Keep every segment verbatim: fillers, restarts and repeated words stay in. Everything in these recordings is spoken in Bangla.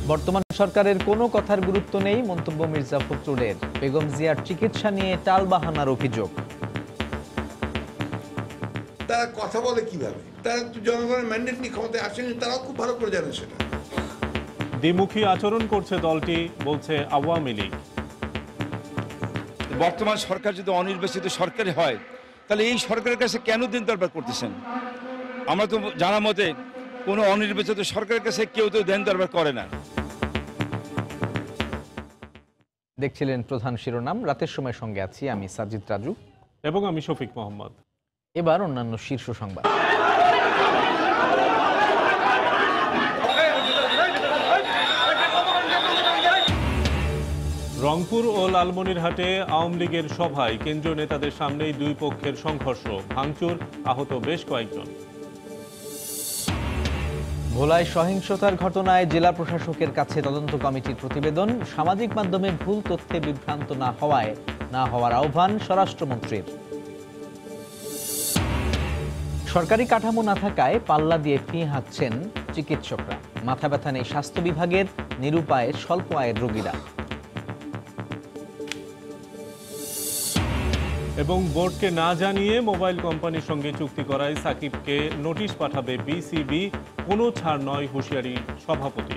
বর্তমান সরকারের কোনো কথার গুরুত্ব নেই মন্তব্য মির্জা ফখরুলের। বেগম জিয়ার চিকিৎসা নিয়ে টালবাহানার অভিযোগ। তারা কথা বলে কিভাবে? তারা তো জনগণের ম্যান্ডেট নিয়ে ক্ষমতায় আসেনি, তারাও খুব ভালো করে জানে সেটা। দ্বিমুখী আচরণ করছে দলটি, বলছে আওয়ামী লীগ। বর্তমান সরকার যদি অনির্বাচিত সরকারি হয় তাহলে এই সরকারের কাছে কেন দিন দরবার করতেছেন? আমরা তো জানা মতে কোনো অনির্বাচিত সরকারের কাছে কেউ তো দেন দরবার করে না। দেখছিলেন প্রধান শিরোনাম। রাতের সময় সঙ্গে আছি আমি সাজিদ রাজু এবং আমি শফিক মোহাম্মদ। এবার অন্যান্য শীর্ষ সংবাদ। রংপুর ও লালমনিরহাটে আওয়ামী লীগের সভায় কেন্দ্রীয় নেতাদের সামনেই দুই পক্ষের সংঘর্ষ, ভাঙচুর, আহত বেশ কয়েকজন। ভোলায় সহিংসতার ঘটনায় জেলা প্রশাসকের কাছে তদন্ত কমিটির প্রতিবেদন। সামাজিক মাধ্যমে ভুল তথ্যে বিভ্রান্ত না হওয়ায় না হওয়ার আহ্বান স্বরাষ্ট্রমন্ত্রীর। সরকারি কাঠামো না থাকায় পাল্লা দিয়ে ফি হাঁকছেন চিকিৎসকরা। মাথা ব্যথা নেই স্বাস্থ্য বিভাগের, নিরুপায়ে স্বল্প আয়ের রোগীরা। এবং বোর্ডকে না জানিয়ে মোবাইল কোম্পানির সঙ্গে চুক্তি করায় সাকিবকে নোটিশ পাঠাবে বিসিবি, কোনো ছাড় নয় হুঁশিয়ারি সভাপতি।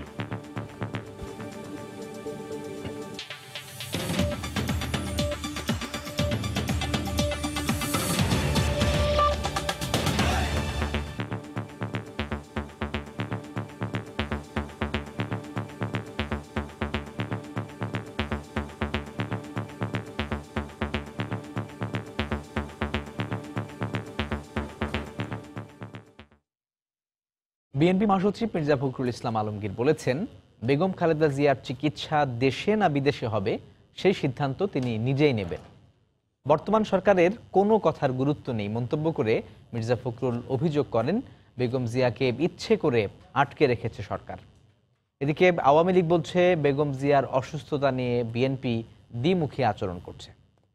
বিএনপি মহাসচিব মির্জা ফখরুল ইসলাম আলমগীর বলেছেন, বেগম খালেদা জিয়ার চিকিৎসা দেশে না বিদেশে হবে সেই সিদ্ধান্ত তিনি নিজেই নেবেন। বর্তমান সরকারের কোনো কথার গুরুত্ব নেই মন্তব্য করে মির্জা ফখরুল অভিযোগ করেন, বেগম জিয়াকে ইচ্ছে করে আটকে রেখেছে সরকার। এদিকে আওয়ামী লীগ বলছে, বেগম জিয়ার অসুস্থতা নিয়ে বিএনপি দ্বিমুখী আচরণ করছে।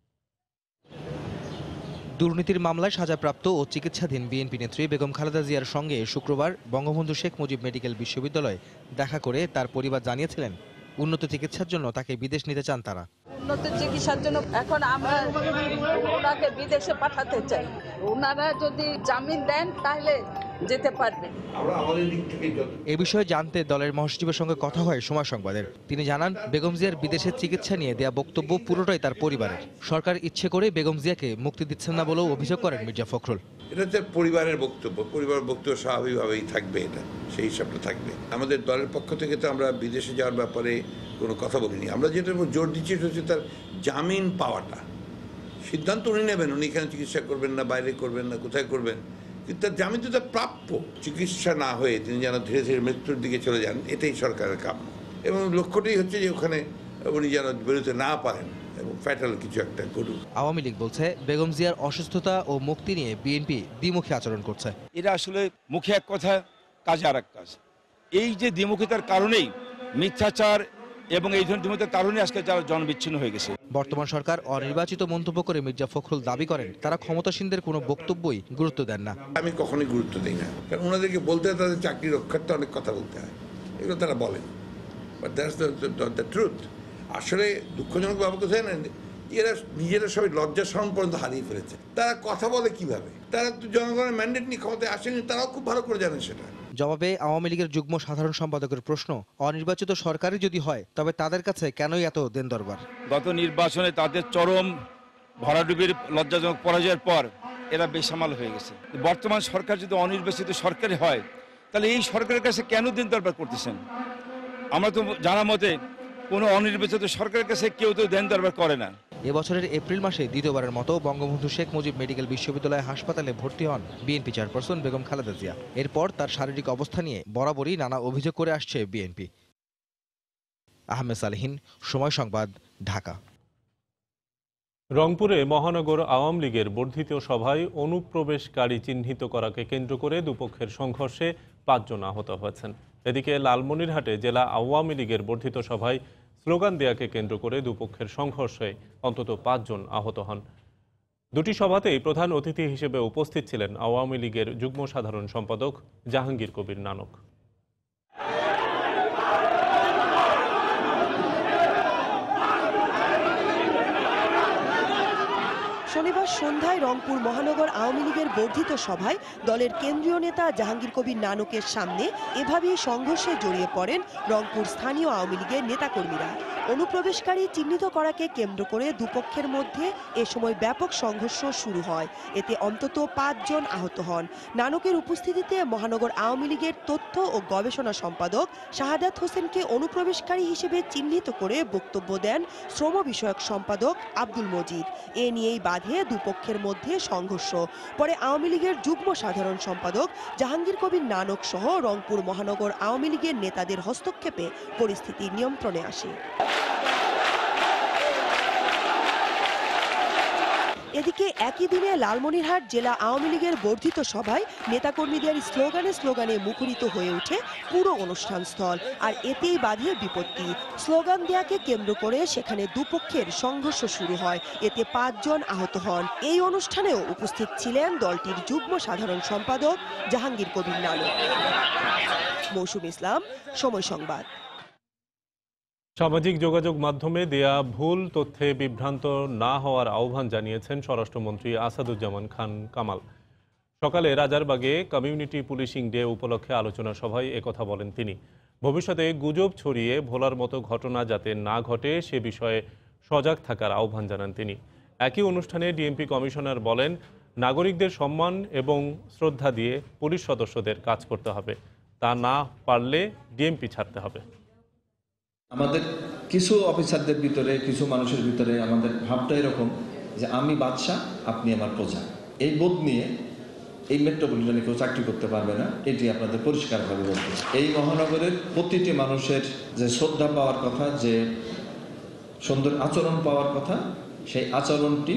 দুর্নীতির মামলায় সাজাপ্রাপ্ত ও চিকিৎসাধীন বিএনপি নেত্রী বেগম খালেদা জিয়ার সঙ্গে শুক্রবার বঙ্গবন্ধু শেখ মুজিব মেডিকেল বিশ্ববিদ্যালয়ে দেখা করে তার পরিবার জানিয়েছিলেন, উন্নত চিকিৎসার জন্য তাকে বিদেশ নিতে চান তারা। উন্নত চিকিৎসার জন্য এখন আমরা ওনাকে বিদেশে পাঠাতে চাই। ওনারা যদি জামিন দেন তাহলে যেতে পারবে। এ বিষয়ে জানতে দলের মহাসচিবের সঙ্গে কথা হয় সময় সংবাদের। তিনি জানান, বেগম জিয়ার বিদেশের চিকিৎসা নিয়ে দেয়া বক্তব্য পুরোটাই তার পরিবারের। সরকার ইচ্ছে করে বেগম জিয়াকে মুক্তি দিচ্ছেন না বলেও অভিযোগ করেন মির্জা ফখরুল। এটা তার পরিবারের বক্তব্য, পরিবারের বক্তব্য স্বাভাবিকভাবেই থাকবে, এটা সেই হিসাবটা থাকবে। আমাদের দলের পক্ষ থেকে তো আমরা বিদেশে যাওয়ার ব্যাপারে কোনো কথা বলিনি। আমরা যেটার উপর জোর দিচ্ছি সেটা হচ্ছে তার জামিন পাওয়াটা। সিদ্ধান্ত উনি নেবেন, উনি এখানে চিকিৎসা করবেন না বাইরে করবেন না কোথায় করবেন, কিন্তু তার জামিন তো তার প্রাপ্য। চিকিৎসা না হয়ে তিনি যেন ধীরে ধীরে মৃত্যুর দিকে চলে যান, এটাই সরকারের কাম্য। এবং লক্ষ্যটাই হচ্ছে যে ওখানে উনি যেন বেরোতে না পারেন এবং ফ্যাটাল কিছু একটা করুন। আওয়ামী লীগ বলছে, বেগম জিয়ার অসুস্থতা ও মুক্তি নিয়ে বিএনপি দ্বিমুখী আচরণ করছে। এরা আসলে মুখে এক কথা কাজে আর এক কাজ। এই যে দ্বিমুখিতার কারণেই মিথ্যাচার এবং এই ধরনের দ্বিমুখিতার কারণে আজকে যারা জনবিচ্ছিন্ন হয়ে গেছে। বর্তমান সরকার অনির্বাচিত মন্তব্য করে মির্জা ফখরুল দাবি করেন, তারা ক্ষমতাসীনদের কোনো বক্তব্যই গুরুত্ব দেন না। আমি কখনোই গুরুত্ব দিই না, কারণ ওনাদেরকে বলতে হয় তাদের চাকরি রক্ষার্থে অনেক কথা বলতে হয়, এগুলো তারা বলেন। But that's the truth. আসলে দুঃখজনক ব্যাপার কোথায় না, এরা নিজেরা সবাই লজ্জা শরম পর্যন্ত হারিয়ে ফেলেছে। তারা কথা বলে কিভাবে? তারা তো জনগণের ম্যান্ডেট নিয়ে ক্ষমতায় আসেনি, তারাও খুব ভালো করে জানে সেটা। জবাবে আওয়ামী লীগের যুগ্ম সাধারণ সম্পাদকের প্রশ্ন, অনির্বাচিত সরকারই যদি হয় তবে তাদের কাছে কেনই এত দেন দরবার? গত নির্বাচনে তাদের চরম ভরাডুবির লজ্জাজনক পরাজয়ের পর এরা বেসামাল হয়ে গেছে। বর্তমান সরকার যদি অনির্বাচিত সরকারি হয় তাহলে এই সরকারের কাছে কেন দিন দরবার করতেছেন? আমরা তো জানা মতে কোনো অনির্বাচিত সরকারের কাছে কেউ তো দেন দরবার করে না। এবছরের এপ্রিল মাসে দ্বিতীয়বারের মতো বঙ্গবন্ধু শেখ মুজিব মেডিকেল বিশ্ববিদ্যালয় হাসপাতালে ভর্তি হন বিএনপি চেয়ারপারসন বেগম খালেদা জিয়া। এরপর তার শারীরিক অবস্থা নিয়ে বরাবরই নানা অভিযোগ করে আসছে বিএনপি। আহমেদ সালেহীন, সময় সংবাদ, ঢাকা। রংপুরে মহানগর আওয়ামী লীগের বর্ধিত সভায় অনুপ্রবেশকারী চিহ্নিত করাকে কেন্দ্র করে দুপক্ষের সংঘর্ষে পাঁচজন আহত হয়েছেন। এদিকে লালমনিরহাটে জেলা আওয়ামী লীগের বর্ধিত সভায় স্লোগান দেয়াকে কেন্দ্র করে দুপক্ষের সংঘর্ষে অন্তত পাঁচজন আহত হন। দুটি সভাতেই প্রধান অতিথি হিসেবে উপস্থিত ছিলেন আওয়ামী লীগের যুগ্ম সাধারণ সম্পাদক জাহাঙ্গীর কবির নানক। শনিবার সন্ধ্যায় রংপুর মহানগর আওয়ামী লীগের বর্ধিত সভায় দলের কেন্দ্রীয় নেতা জাহাঙ্গীর কবির নানকের সামনে এভাবেই সংঘর্ষে জড়িয়ে পড়েন রংপুর স্থানীয় আওয়ামী লীগের নেতাকর্মীরা। অনুপ্রবেশকারী চিহ্নিত করাকে কেন্দ্র করে দুপক্ষের মধ্যে এ সময় ব্যাপক সংঘর্ষ শুরু হয়। এতে অন্তত পাঁচজন আহত হন। নানকের উপস্থিতিতে মহানগর আওয়ামী লীগের তথ্য ও গবেষণা সম্পাদক শাহাদাত হোসেনকে অনুপ্রবেশকারী হিসেবে চিহ্নিত করে বক্তব্য দেন শ্রম বিষয়ক সম্পাদক আব্দুল মজিদ। এ নিয়েই বাধে দুপক্ষের মধ্যে সংঘর্ষ। পরে আওয়ামী লীগের যুগ্ম সাধারণ সম্পাদক জাহাঙ্গীর কবির নানক সহ রংপুর মহানগর আওয়ামী লীগের নেতাদের হস্তক্ষেপে পরিস্থিতি নিয়ন্ত্রণে আসে। এদিকে একই দিনে লালমনিরহাট জেলা আওয়ামী লীগের বর্ধিত সভায় নেতাকর্মীদের স্লোগানে স্লোগানে মুখরিত হয়ে ওঠে পুরো অনুষ্ঠান স্থল। আর এতেই বাধে বিপত্তি। স্লোগান দেয়াকে কেন্দ্র করে সেখানে দুপক্ষের সংঘর্ষ শুরু হয়। এতে পাঁচজন আহত হন। এই অনুষ্ঠানেও উপস্থিত ছিলেন দলটির যুগ্ম সাধারণ সম্পাদক জাহাঙ্গীর কবির নানক। মৌসুম ইসলাম, সময় সংবাদ। সামাজিক যোগাযোগ মাধ্যমে দেয়া ভুল তথ্যে বিভ্রান্ত না হওয়ার আহ্বান জানিয়েছেন স্বরাষ্ট্রমন্ত্রী আসাদুজ্জামান খান কামাল। সকালে রাজারবাগে কমিউনিটি পুলিশিং ডে উপলক্ষে আলোচনা সভায় একথা বলেন তিনি। ভবিষ্যতে গুজব ছড়িয়ে ভোলার মতো ঘটনা যাতে না ঘটে সে বিষয়ে সজাগ থাকার আহ্বান জানান তিনি। একই অনুষ্ঠানে ডিএমপি কমিশনার বলেন, নাগরিকদের সম্মান এবং শ্রদ্ধা দিয়ে পুলিশ সদস্যদের কাজ করতে হবে, তা না পারলে ডিএমপি ছাড়তে হবে। আমাদের কিছু অফিসারদের ভিতরে, কিছু মানুষের ভিতরে আমাদের ভাবটা এরকম যে আমি বাদশা, আপনি আমার প্রজা। এই বোধ নিয়ে এই মেট্রোপলিটনে কেউ চাকরি করতে পারবে না, এটি আপনাদের পরিষ্কারভাবে বলতে। এই মহানগরের প্রতিটি মানুষের যে শ্রদ্ধা পাওয়ার কথা, যে সুন্দর আচরণ পাওয়ার কথা, সেই আচরণটি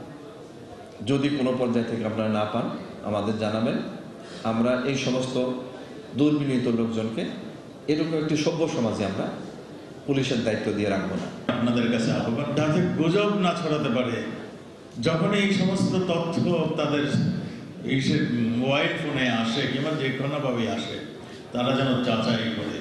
যদি কোনো পর্যায় থেকে আপনারা না পান আমাদের জানাবেন। আমরা এই সমস্ত দুর্বিনীত লোকজনকে এরকম একটি সভ্য সমাজে আমরা পুলিশের দায়িত্ব দিয়ে রাখবো না। আপনাদের কাছে আহ্বান, যাতে গুজব না ছড়াতে পারে। যখন এই সমস্ত তথ্য তাদের মোবাইল ফোনে আসে কিংবা যে কোনোভাবে আসে, তারা যেন যাচাই করে।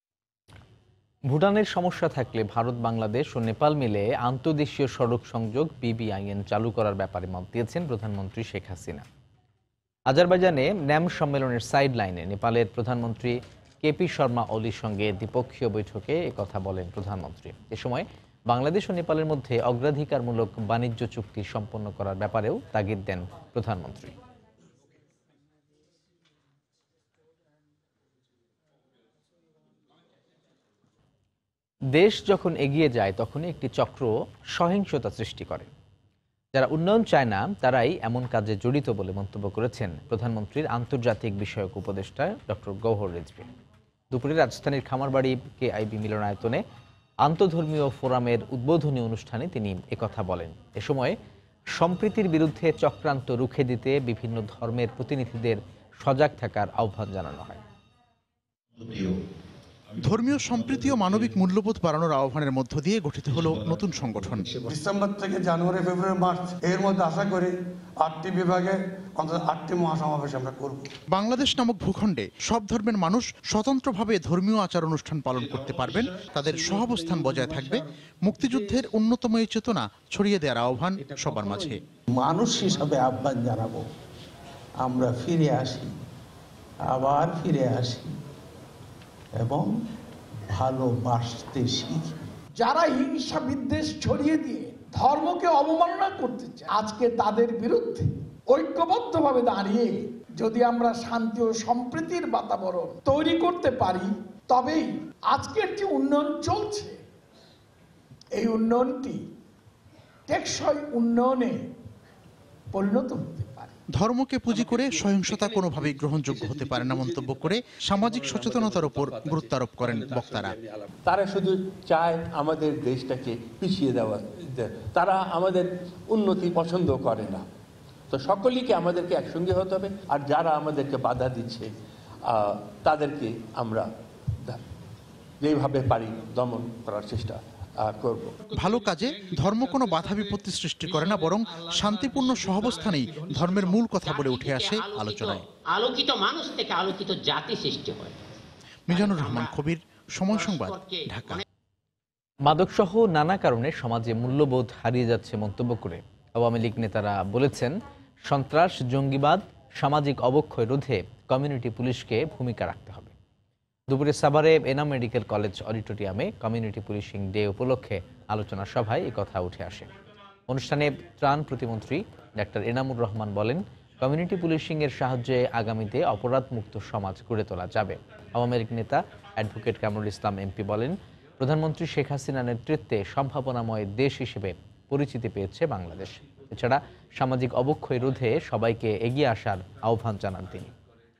ভুটানের সমস্যা থাকলে ভারত, বাংলাদেশ ও নেপাল মিলে আন্তর্দেশীয় সড়ক সংযোগ বিবিআইএন চালু করার ব্যাপারে মত দিয়েছেন প্রধানমন্ত্রী শেখ হাসিনা। আজারবাইজানে ন্যাম সম্মেলনের সাইড লাইনে নেপালের প্রধানমন্ত্রী কেপি শর্মা ওলির সঙ্গে দ্বিপক্ষীয় বৈঠকে একথা বলেন প্রধানমন্ত্রী। এ সময় বাংলাদেশ ও নেপালের মধ্যে অগ্রাধিকারমূলক বাণিজ্য চুক্তি সম্পন্ন করার ব্যাপারেও তাগিদ দেন প্রধানমন্ত্রী। দেশ যখন এগিয়ে যায় তখনই একটি চক্র সহিংসতা সৃষ্টি করে। যারা উন্নয়ন চায় না তারাই এমন কাজে জড়িত বলে মন্তব্য করেছেন প্রধানমন্ত্রীর আন্তর্জাতিক বিষয়ক উপদেষ্টা ডক্টর গওহর রিজভী। দুপুরে রাজধানীর খামারবাড়ি কে আইবি মিলনায়তনে আন্তধর্মীয় ফোরামের উদ্বোধনী অনুষ্ঠানে তিনি একথা বলেন। এ সময় সম্প্রীতির বিরুদ্ধে চক্রান্ত রুখে দিতে বিভিন্ন ধর্মের প্রতিনিধিদের সজাগ থাকার আহ্বান জানানো হয়। ধর্মীয় সম্প্রীতি ও মানবিক মূল্যবোধ বাড়ানোর আহ্বানের মধ্য দিয়ে গঠিত হলো নতুন সংগঠন। ডিসেম্বর থেকে জানুয়ারি, ফেব্রুয়ারি, মার্চ এর মধ্যে আশা করি আটটি বিভাগে অন্তত আটটি মহাসমাবেশ আমরা করব। বাংলাদেশ নামক ভূখণ্ডে সব ধর্মের মানুষ স্বতন্ত্রভাবে ধর্মীয় আচার অনুষ্ঠান পালন করতে পারবেন, তাদের সহাবস্থান বজায় থাকবে। মুক্তিযুদ্ধের অন্যতম এই চেতনা ছড়িয়ে দেওয়ার আহ্বান সবার মাঝে। মানুষ হিসাবে আহ্বান জানাবো, আমরা ফিরে আসি, আবার ফিরে আসি এবং ভালোবাসতে শিখি। যারা হিংসা বিদ্বেষ ছড়িয়ে দিয়ে ধর্মকে অবমাননা করতে চায়, আজকে তাদের বিরুদ্ধে ঐক্যবদ্ধভাবে দাঁড়িয়ে যদি আমরা শান্তি ও সম্প্রীতির বাতাবরণ তৈরি করতে পারি, তবেই আজকের যে উন্নয়ন চলছে এই উন্নয়নটি টেকসই উন্নয়নে পরিণত হতে পারে। ধর্মকে পুঁজি করে সহিংসতা কোনোভাবেই গ্রহণযোগ্য হতে পারে না মন্তব্য করে সামাজিক সচেতনতার উপর গুরুত্ব আরোপ করেন বক্তারা। তারা শুধু চায় আমাদের দেশটাকে পিছিয়ে দেওয়া, তারা আমাদের উন্নতি পছন্দ করে না। তো সকলেকে আমাদেরকে একসঙ্গে হতে হবে, আর যারা আমাদেরকে বাধা দিচ্ছে তাদেরকে আমরা যেভাবে পারি দমন করার চেষ্টা করব। ভালো কাজে ধর্ম কোনো বাধা বিপত্তি সৃষ্টি করে না, বরং শান্তিপূর্ণ সহাবস্থানেই ধর্মের মূল কথা বলে উঠে আসে আলোচনায়। আলোকিত মানুষ থেকে আলোকিত জাতি সৃষ্টি হয়। মিজানুর রহমান কবির, সময় সংবাদ, ঢাকা। মাদকসহ নানা কারণে সমাজে মূল্যবোধ হারিয়ে যাচ্ছে মন্তব্য করে আওয়ামী লীগ নেতারা বলেছেন, সন্ত্রাস, জঙ্গিবাদ, সামাজিক অবক্ষয় রোধে কমিউনিটি পুলিশকে ভূমিকা রাখতে হবে। দুপুরে সাভারে এনাম মেডিকেল কলেজ অডিটোরিয়ামে কমিউনিটি পুলিশিং ডে উপলক্ষে আলোচনা সভায় একথা উঠে আসে। অনুষ্ঠানে ত্রাণ প্রতিমন্ত্রী ডাক্তার এনামুর রহমান বলেন, কমিউনিটি পুলিশিংয়ের সাহায্যে আগামীতে অপরাধমুক্ত সমাজ গড়ে তোলা যাবে। আওয়ামী লীগ নেতা অ্যাডভোকেট কামরুল ইসলাম এমপি বলেন, প্রধানমন্ত্রী শেখ হাসিনার নেতৃত্বে সম্ভাবনাময় দেশ হিসেবে পরিচিতি পেয়েছে বাংলাদেশ। এছাড়া সামাজিক অবক্ষয় রোধে সবাইকে এগিয়ে আসার আহ্বান জানান তিনি।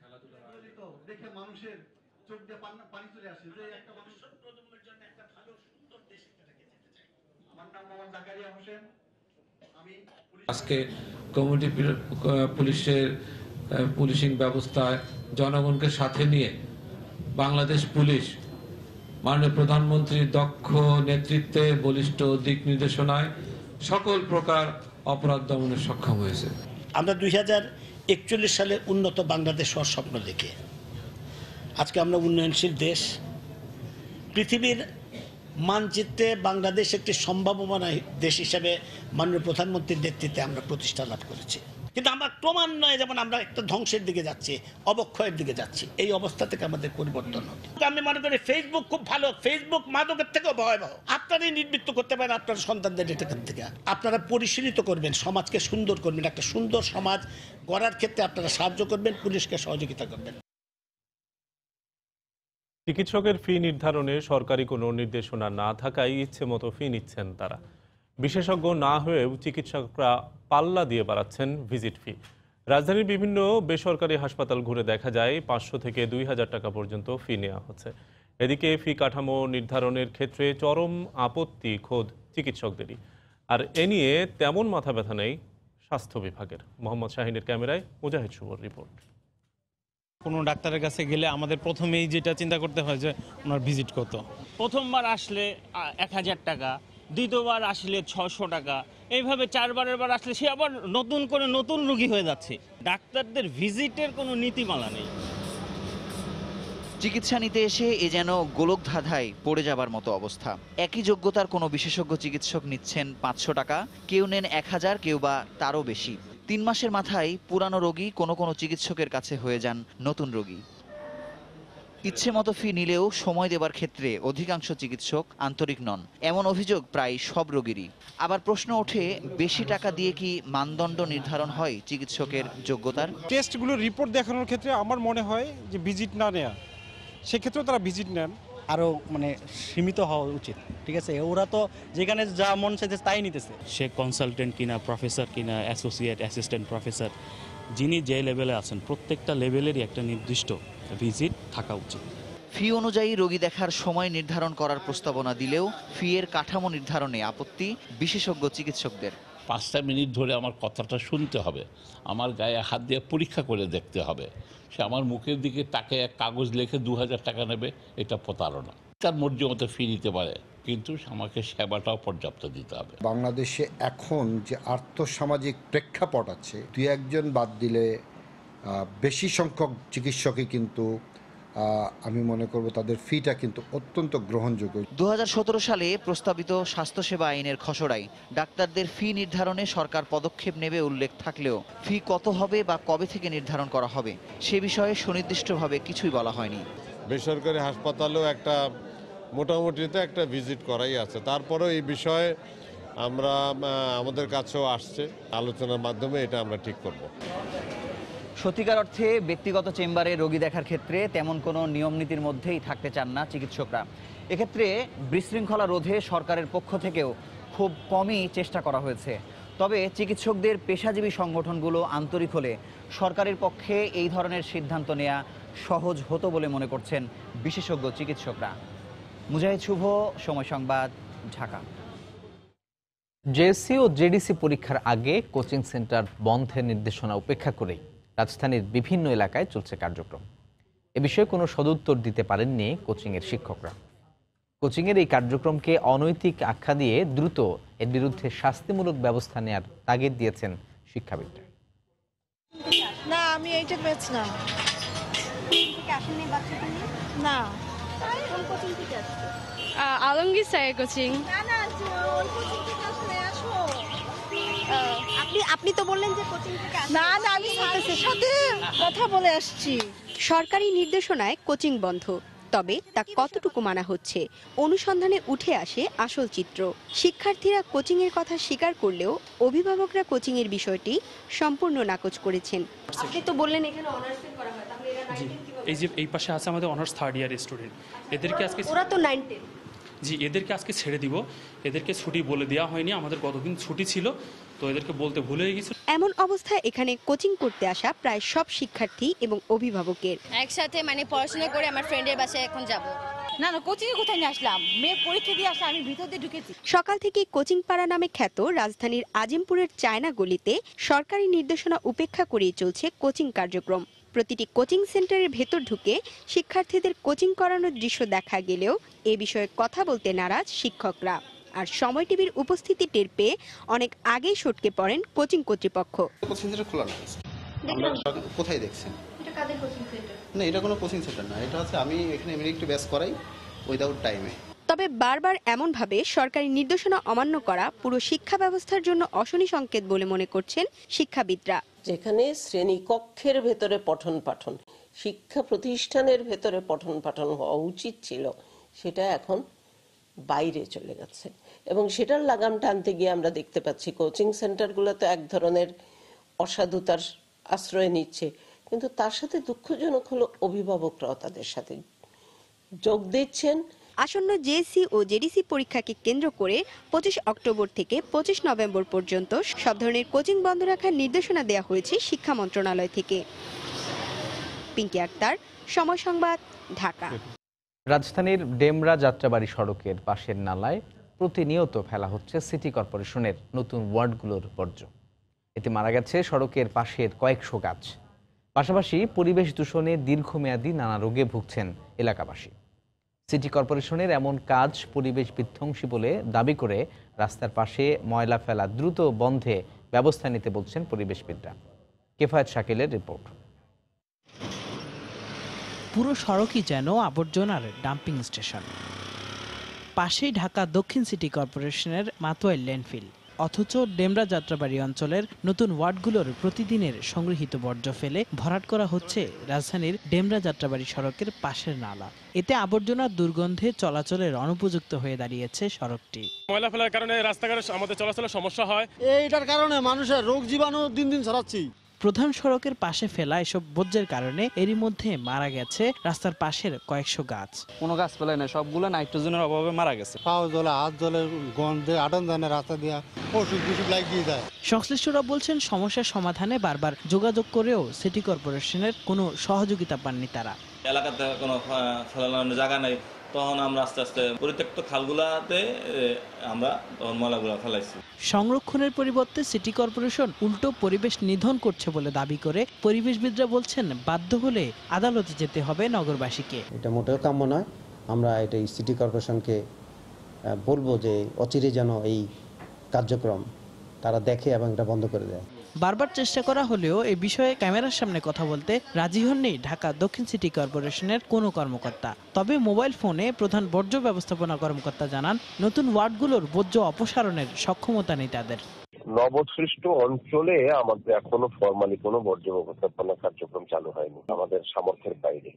আজকে কমিউনিটি পুলিশের পুলিশিং ব্যবস্থায় জনগণকে সাথে নিয়ে বাংলাদেশ পুলিশ মাননীয় প্রধানমন্ত্রীর দক্ষ নেতৃত্বে, বলিষ্ঠ দিক নির্দেশনায় সকল প্রকার অপরাধ দমনে সক্ষম হয়েছে। আমরা দুই হাজার একচল্লিশ সালে উন্নত বাংলাদেশ হওয়ার স্বপ্ন দেখে আজকে আমরা উন্নয়নশীল দেশ, পৃথিবীর মানচিত্রে বাংলাদেশ একটি সম্ভাবনা দেশ হিসেবে মাননীয় প্রধানমন্ত্রীর নেতৃত্বে আমরা প্রতিষ্ঠা লাভ করেছি। কিন্তু আমরা ক্রমান্বয়ে যেমন আমরা একটা ধ্বংসের দিকে যাচ্ছি, অবক্ষয়ের দিকে যাচ্ছি, এই অবস্থা থেকে আমাদের পরিবর্তন হবে। আমি মনে করি ফেসবুক খুব ভালো, ফেসবুক মাদকের থেকেও ভয়াবহ। আপনারাই নির্বৃত্ত করতে পারেন আপনার সন্তানদের এটার থেকে। আপনারা পরিশীলিত করবেন, সমাজকে সুন্দর করবেন, একটা সুন্দর সমাজ গড়ার ক্ষেত্রে আপনারা সাহায্য করবেন, পুলিশকে সহযোগিতা করবেন। চিকিৎসকের ফি নির্ধারণে সরকারি কোনো নির্দেশনা না থাকায় ইচ্ছে মতো ফি নিচ্ছেন তারা। বিশেষজ্ঞ না হয়েও চিকিৎসকরা পাল্লা দিয়ে বাড়াচ্ছেন ভিজিট ফি। রাজধানীর বিভিন্ন বেসরকারি হাসপাতাল ঘুরে দেখা যায় পাঁচশো থেকে দুই হাজার টাকা পর্যন্ত ফি নেওয়া হচ্ছে। এদিকে ফি কাঠামো নির্ধারণের ক্ষেত্রে চরম আপত্তি খোদ চিকিৎসকদেরই। আর এ নিয়ে তেমন মাথা ব্যথা নেই স্বাস্থ্য বিভাগের। মোহাম্মদ শাহিনের ক্যামেরায় মুজাহিদ শুভর রিপোর্ট। কোনো ডাক্তারের কাছে গেলে আমাদের প্রথমেই যেটা চিন্তা করতে হয় যে ওনার ভিজিট কত। প্রথমবার আসলে এক হাজার টাকা, দ্বিতীয়বার আসলে ছশো টাকা, এইভাবে চারবারের বার আসলে সে আবার নতুন করে নতুন রোগী হয়ে যাচ্ছে। ডাক্তারদের ভিজিটের কোনো নীতিমালা নেই। চিকিৎসা নিতে এসে এ যেন গোলক ধাঁধায় পড়ে যাবার মতো অবস্থা। একই যোগ্যতার কোনো বিশেষজ্ঞ চিকিৎসক নিচ্ছেন পাঁচশো টাকা, কেউ নেন এক হাজার, কেউ বা তারও বেশি। তিন মাসের মাথায় পুরানো রোগী কোনো কোনো চিকিৎসকের কাছে হয়ে যান নতুন রোগী। ইচ্ছে মতো ফি নিলেও সময় দেবার ক্ষেত্রে অধিকাংশ চিকিৎসক আন্তরিক নন, এমন অভিযোগ প্রায় সব রোগীরই। আবার প্রশ্ন ওঠে, বেশি টাকা দিয়ে কি মানদণ্ড নির্ধারণ হয় চিকিৎসকের যোগ্যতার? টেস্টগুলো রিপোর্ট দেখানোর ক্ষেত্রে আমার মনে হয় যে ভিজিট না নেয়া, সেক্ষেত্রেও তারা ভিজিট নেন। আরও মানে সীমিত হওয়া উচিত, ঠিক আছে? ওরা তো যেখানে যা মন চাইছে তাই নিতেছে। সে কনসালটেন্ট কিনা, প্রফেসর কিনা, অ্যাসোসিয়েট, অ্যাসিস্ট্যান্ট প্রফেসর, যিনি যে লেভেলে আছেন প্রত্যেকটা লেভেলেরই একটা নির্দিষ্ট ভিজিট থাকা উচিত। ফি অনুযায়ী রোগী দেখার সময় নির্ধারণ করার প্রস্তাবনা দিলেও ফি এর কাঠামো নির্ধারণে আপত্তি বিশেষজ্ঞ চিকিৎসকদের। পাঁচটা মিনিট ধরে আমার কথাটা শুনতে হবে, আমার গায়ে হাত দিয়ে পরীক্ষা করে দেখতে হবে। সে আমার মুখের দিকে তাকে এক কাগজ লিখে দু হাজার টাকা নেবে, এটা প্রতারণা। তার মর্জি মতো ফি নিতে পারে, কিন্তু আমাকে সেবাটাও পর্যাপ্ত দিতে হবে। বাংলাদেশে এখন যে আর্থসামাজিক প্রেক্ষাপট আছে, দুই একজন বাদ দিলে বেশি সংখ্যক চিকিৎসকই কিন্তু আমি মনে করব তাদের ফিটা কিন্তু অত্যন্ত গ্রহণযোগ্য। দু হাজার সতেরো সালে প্রস্তাবিত স্বাস্থ্যসেবা আইনের খসড়ায় ডাক্তারদের ফি নির্ধারণে সরকার পদক্ষেপ নেবে উল্লেখ থাকলেও ফি কত হবে বা কবে থেকে নির্ধারণ করা হবে সে বিষয়ে সুনির্দিষ্টভাবে কিছুই বলা হয়নি। বেসরকারি হাসপাতালেও একটা মোটামুটিতে একটা ভিজিট করাই আছে, তারপরেও এই বিষয়ে আমরা আমাদের কাছেও আসছে, আলোচনার মাধ্যমে এটা আমরা ঠিক করব। সত্যিকার অর্থে ব্যক্তিগত চেম্বারে রোগী দেখার ক্ষেত্রে তেমন কোনো নিয়ম নীতির মধ্যেই থাকতে চান না চিকিৎসকরা। এক্ষেত্রে বিশৃঙ্খলা রোধে সরকারের পক্ষ থেকেও খুব কমই চেষ্টা করা হয়েছে। তবে চিকিৎসকদের পেশাজীবী সংগঠনগুলো আন্তরিক হলে সরকারের পক্ষে এই ধরনের সিদ্ধান্ত নেওয়া সহজ হতো বলে মনে করছেন বিশেষজ্ঞ চিকিৎসকরা। মুজাহিদ শুভ, সময় সংবাদ, ঢাকা। জেএসসি ও জেডিসি পরীক্ষার আগে কোচিং সেন্টার বন্ধের নির্দেশনা উপেক্ষা করে রাজধানীর বিভিন্ন এলাকায় চলছে কার্যক্রম। এ বিষয়ে কোনো সদুত্তর দিতে পারেননি কোচিংয়ের শিক্ষকরা। কোচিংয়ের এই কার্যক্রমকে অনৈতিক আখ্যা দিয়ে দ্রুত এর বিরুদ্ধে শাস্তিমূলক ব্যবস্থা নেওয়ার তাগিদ দিয়েছেন শিক্ষাবিদরা। না, আমি এইটা ব্যাচ না। না, আলমগীর স্যারের কোচিং। আপনি আপনি তো বললেন যে কোচিং থেকে না না আমি স্যারের সাথে কথা বলে আসছি। সরকারি নির্দেশনায় কোচিং বন্ধ, তবে তা কতটুকু মানা হচ্ছে অনুসন্ধানে উঠে আসে আসল চিত্র। শিক্ষার্থীরা কোচিং এর কথা স্বীকার করলেও অভিভাবকরা কোচিং এর বিষয়টি সম্পূর্ণ নাকচ করেছেন। আপনি তো বললেন এখানে অনার্স করা হয়, তাহলে এরা নাইন টেন কিভাবে? এই যে এই পাশে আছে আমাদের অনার্স থার্ড ইয়ার স্টুডেন্ট, এদেরকে আজকে ওরা তো নাইন টেন। জি, এদেরকে আজকে ছেড়ে দিব। এদেরকে ছুটি বলে দেওয়া হয়নি, আমাদের কতদিন ছুটি ছিল তো এদেরকে বলতে ভুলে গেছি। এমন অবস্থায় এখানে কোচিং করতে আসা প্রায় সব শিক্ষার্থী এবং অভিভাবকের একসাথে মানে পড়াশোনা করে আমার ফ্রেন্ডের বাসায় এখন যাব। না না কোচিং এ কোথায় নিয়ে আসলাম, মেয়ে পরীক্ষা দিয়ে আসলে আমি ভিতর দিয়ে ঢুকেছি। সকাল থেকে কোচিং পাড়া নামে খ্যাত রাজধানীর আজিমপুরের চায়না গলিতে সরকারি নির্দেশনা উপেক্ষা করেই চলছে কোচিং কার্যক্রম। প্রতিটি কোচিং সেন্টারের ভেতর ঢুকে শিক্ষার্থীদের কোচিং করানোর দৃশ্য দেখা গেলেও এ বিষয়ে কথা বলতে নারাজ শিক্ষকরা। আর সময় টিভির উপস্থিতি টের পেয়ে অনেক আগেই সটকে পড়েন কোচিং কর্তৃপক্ষ। কোচিং সেন্টার খোলা না, আমরা কোথায় দেখছেন? এটা কাদের কোচিং সেন্টার? না, এটা কোনো কোচিং সেন্টার না, এটা হচ্ছে আমি এখানে এমনি একটু ব্যাস করাই উইদাউট টাইমে। তবে বারবার এমনভাবে সরকারি নির্দেশনা অমান্য করা পুরো শিক্ষা ব্যবস্থার জন্য অশনি সংকেত বলে মনে করছেন শিক্ষাবিদরা। যেখানে শ্রেণী কক্ষের ভেতরে পঠন পাঠন, শিক্ষা প্রতিষ্ঠানের ভেতরে পঠন পাঠন হওয়া উচিত ছিল, সেটা এখন বাইরে চলে গেছে এবং সেটার লাগাম টানতে গিয়ে আমরা দেখতে পাচ্ছি কোচিং সেন্টারগুলো তো এক ধরনের অসাধুতার আশ্রয় নিচ্ছে, কিন্তু তার সাথে দুঃখজনক হলো অভিভাবকরাও তাদের সাথে যোগ দিচ্ছেন। আসন্ন জেএসসি ও জেডিসি পরীক্ষাকে কেন্দ্র করে পঁচিশ অক্টোবর থেকে পঁচিশ নভেম্বর পর্যন্ত সব ধরনের কোচিং বন্ধ রাখার নির্দেশনা দেওয়া হয়েছে শিক্ষা মন্ত্রণালয় থেকে। পিঙ্কি আক্তার, সময় সংবাদ, ঢাকা। রাজধানীর ডেমরা যাত্রাবাড়ি সড়কের পাশের নালায় প্রতিনিয়ত ফেলা হচ্ছে সিটি কর্পোরেশনের নতুন ওয়ার্ডগুলোর বর্জ্য। এতে মারা গেছে সড়কের পাশের কয়েকশো গাছ। পাশাপাশি পরিবেশ দূষণে দীর্ঘমেয়াদী নানা রোগে ভুগছেন এলাকাবাসী। সিটি কর্পোরেশনের এমন কাজ পরিবেশ বিধ্বংসী বলে দাবি করে রাস্তার পাশে ময়লা ফেলা দ্রুত বন্ধে ব্যবস্থা নিতে বলছেন পরিবেশবিদরা। কেফায়েত শাকিলের রিপোর্ট। পুরো সড়কই যেন আবর্জনার ডাম্পিং স্টেশন। পাশেই ঢাকা দক্ষিণ সিটি কর্পোরেশনের মাতোয়াইল ল্যান্ডফিল, অথচ ডেমরা যাত্রাবাড়ি অঞ্চলের নতুন ওয়ার্ডগুলোর প্রতিদিনের সংগৃহীত বর্জ্য ফেলে ভরাট করা হচ্ছে রাজধানীর ডেমরা যাত্রাবাড়ি সড়কের পাশের নালা। এতে আবর্জনার দুর্গন্ধে চলাচলের অনুপযুক্ত হয়ে দাঁড়িয়েছে সড়কটি। ময়লা ফেলার কারণে রাস্তাঘাটে আমাদের চলাচলের সমস্যা হয়, এইটার কারণে মানুষের রোগ জীবাণু দিন দিন ছড়াচ্ছি। প্রধান সড়কের পাশে ফেলা এসব বর্জ্যের কারণে এরই মধ্যে মারা গেছে রাস্তার পাশের কয়েকশো গাছ। কোনো গাছ ফেলে না, সবগুলো নাইট্রোজেনের অভাবে মারা গেছে। পাও জ্বলে, হাত জ্বলে, গন্ধে আটন জানে রাস্তা দিয়া ওষুধ টুষুধ লাগিয়ে যায়। সংশ্লিষ্টরা বলছেন সমস্যার সমাধানে বারবার যোগাযোগ করেও সিটি কর্পোরেশনের কোনো সহযোগিতা পাননি তারা। এলাকাতে কোনো ফেলানোর জায়গা নেই, তখন আমরা আস্তে আস্তে পরিত্যক্ত খালগুলাতে আমরা তখন ময়লাগুলো ফেলাইছি। সংরক্ষণের পরিবর্তে সিটি কর্পোরেশন উল্টো পরিবেশ নিধন করছে বলে দাবি করে পরিবেশবিদরা বলছেন বাধ্য হলে আদালতে যেতে হবে নগরবাসীকে। এটা মোটেও কাম্য নয়। আমরা এটা সিটি কর্পোরেশনকে বলবো যে অচিরে যেন এই কার্যক্রম তারা দেখে এবং এটা বন্ধ করে দেয়। বারবার চেষ্টা করা হলেও এ বিষয়ে ক্যামেরার সামনে কথা বলতে রাজি হননি ঢাকা দক্ষিণ সিটি কর্পোরেশনের কোনো কর্মকর্তা। তবে মোবাইল ফোনে প্রধান বর্জ্য ব্যবস্থাপনা কর্মকর্তা জানান, নতুন ওয়ার্ডগুলোর বর্জ্য অপসারণের সক্ষমতা নেই তাদের। নবসৃষ্ট অঞ্চলে আমাদের এখনো ফরমালি কোনো বর্জ্য ব্যবস্থাপনা কার্যক্রম চালু হয়নি, আমাদের সামর্থ্যের বাইরে।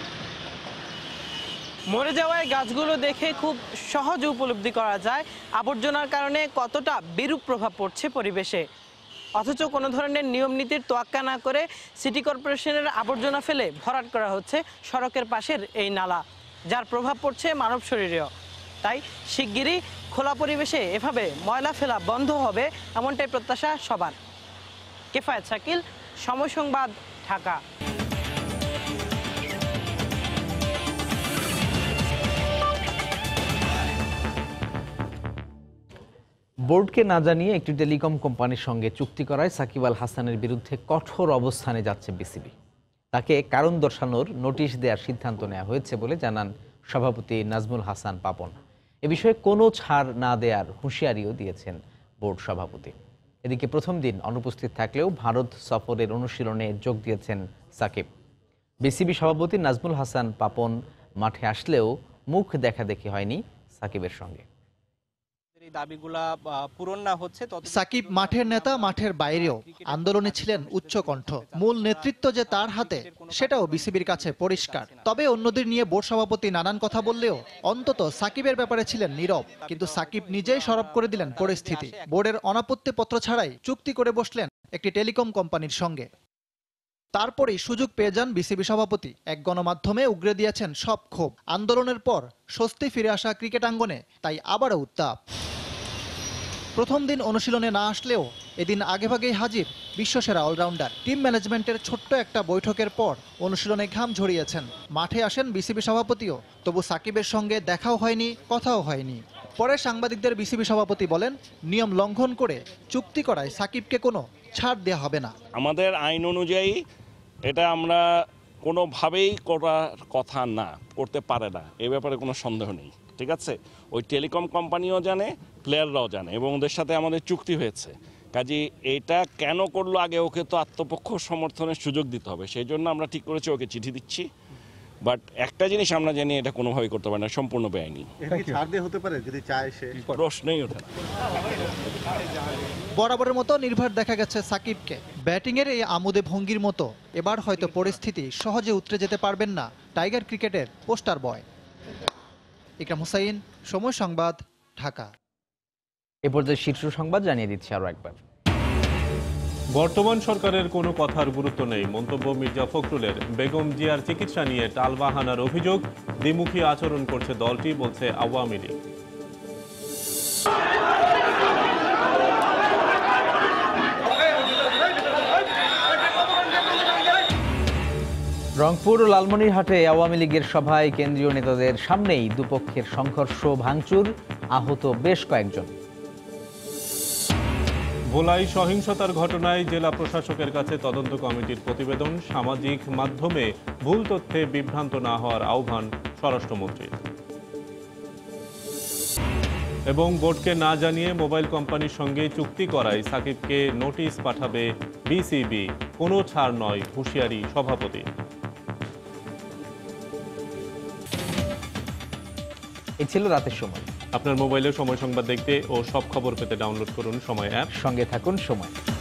মরে যাওয়া গাছগুলো দেখে খুব সহজে উপলব্ধি করা যায় আবর্জনার কারণে কতটা বিরূপ প্রভাব পড়ছে পরিবেশে। অথচ কোনো ধরনের নিয়ম নীতির তোয়াক্কা না করে সিটি কর্পোরেশনের আবর্জনা ফেলে ভরাট করা হচ্ছে সড়কের পাশের এই নালা, যার প্রভাব পড়ছে মানব শরীরেও। তাই শিগগিরই খোলা পরিবেশে এভাবে ময়লা ফেলা বন্ধ হবে, এমনটাই প্রত্যাশা সবার। কেফায়েত শাকিল, সময় সংবাদ, ঢাকা। বোর্ডকে না জানিয়ে একটি টেলিকম কোম্পানির সঙ্গে চুক্তি করায় সাকিব আল হাসানের বিরুদ্ধে কঠোর অবস্থানে যাচ্ছে বিসিবি। তাকে কারণ দর্শানোর নোটিশ দেওয়ার সিদ্ধান্ত নেওয়া হয়েছে বলে জানান সভাপতি নাজমুল হাসান পাপন। এ বিষয়ে কোনো ছাড় না দেওয়ার হুঁশিয়ারিও দিয়েছেন বোর্ড সভাপতি। এদিকে প্রথম দিন অনুপস্থিত থাকলেও ভারত সফরের অনুশীলনে যোগ দিয়েছেন সাকিব। বিসিবি সভাপতি নাজমুল হাসান পাপন মাঠে আসলেও মুখ দেখাদেখি হয়নি সাকিবের সঙ্গে। এই দাবিগুলা পূরণ না হচ্ছে তত সাকিব মাঠের নেতা, মাঠের বাইরেও আন্দোলনে ছিলেন উচ্চকণ্ঠ। মূল নেতৃত্ব যে তার হাতে সেটাও বিসিবির কাছে পরিষ্কার। তবে অন্যদের নিয়ে বোর্ড সভাপতি নানান কথা বললেও অন্তত সাকিবের ব্যাপারে ছিলেন নীরব। কিন্তু সাকিব নিজেই সরব করে দিলেন পরিস্থিতি। বোর্ডের অনাপত্তি পত্র ছাড়াই চুক্তি করে বসলেন একটি টেলিকম কোম্পানির সঙ্গে। তারপরেই সুযোগ পেয়ে যান বিসিবি সভাপতি। এক গণমাধ্যমে উগরে দিয়েছেন সব ক্ষোভ। আন্দোলনের পর স্বস্তি ফিরে আসা ক্রিকেট আঙ্গনে তাই আবারও উত্তাপ। প্রথম দিন অনুশীলনে না আসলেও এদিন আগেভাগেই হাজির বিশ্বসেরা অলরাউন্ডার। টিম ম্যানেজমেন্টের ছোট্ট একটা বৈঠকের পর অনুশীলনে ঘাম ঝরিয়েছেন। মাঠে আসেন বিসিবি সভাপতিও, তবু সাকিবের সঙ্গে দেখাও হয়নি, কথাও হয়নি। পরে সাংবাদিকদের বিসিবি সভাপতি বলেন, নিয়ম লঙ্ঘন করে চুক্তি করায় সাকিবকে কোনো ছাড় দেওয়া হবে না। আমাদের আইন অনুযায়ী এটা আমরা কোনোভাবেই করার কথা না, করতে পারে না, এ ব্যাপারে কোনো সন্দেহ নেই। ঠিক আছে, ওই টেলিকম কোম্পানিও জানে, প্লেয়াররাও জানে, এবং ওদের সাথে আমাদের চুক্তি হয়েছে। কাজে এটা কেন করলো, আগে ওকে তো আত্মপক্ষ সমর্থনের সুযোগ দিতে হবে। সেই জন্য আমরা ঠিক করেছি ওকে চিঠি দিচ্ছি। বাট একটা জিনিস আমরা জানি, এটা কোনোভাবেই করতে পারে না, সম্পূর্ণ বেআইনি। প্রশ্নই ওঠে না। বরাবরের মতো নির্ভর দেখা গেছে সাকিবকে। ব্যাটিংয়ের এই আমোদে ভঙ্গির মতো এবার হয়তো পরিস্থিতি সহজে উতরে যেতে পারবেন না টাইগার ক্রিকেটের পোস্টার বয়। ইকরাম হুসাইন, সময় সংবাদ, ঢাকা। এ পর্যায়ে শীর্ষ সংবাদ জানিয়ে দিচ্ছি আরো একবার। বর্তমান সরকারের কোনো কথার গুরুত্ব নেই মন্তব্য মির্জা ফখরুলের। বেগম জিয়ার চিকিৎসা নিয়ে টালবাহানার অভিযোগ, দ্বিমুখী আচরণ করছে দলটি, বলছে আওয়ামী লীগ। রংপুর ও লালমনিরহাটে আওয়ামী লীগের সভায় কেন্দ্রীয় নেতাদের সামনেই দুপক্ষের সংঘর্ষ, ভাঙচুর, আহত বেশ কয়েকজন। ভোলাই সহিংসতার ঘটনায় জেলা প্রশাসকের কাছে তদন্ত কমিটির প্রতিবেদন, সামাজিক মাধ্যমে ভুল তথ্যে বিভ্রান্ত না হওয়ার আহ্বান স্বরাষ্ট্রমন্ত্রীর। এবং বোর্ডকে না জানিয়ে মোবাইল কোম্পানির সঙ্গে চুক্তি করায় সাকিবকে নোটিশ পাঠাবে বিসিবি, কোনো ছাড় নয়, হুঁশিয়ারি সভাপতি। এই ছিল রাতের সময়। আপনার মোবাইলে সময় সংবাদ দেখতে ও সব খবর পেতে ডাউনলোড করুন সময় অ্যাপ। সঙ্গে থাকুন সময়।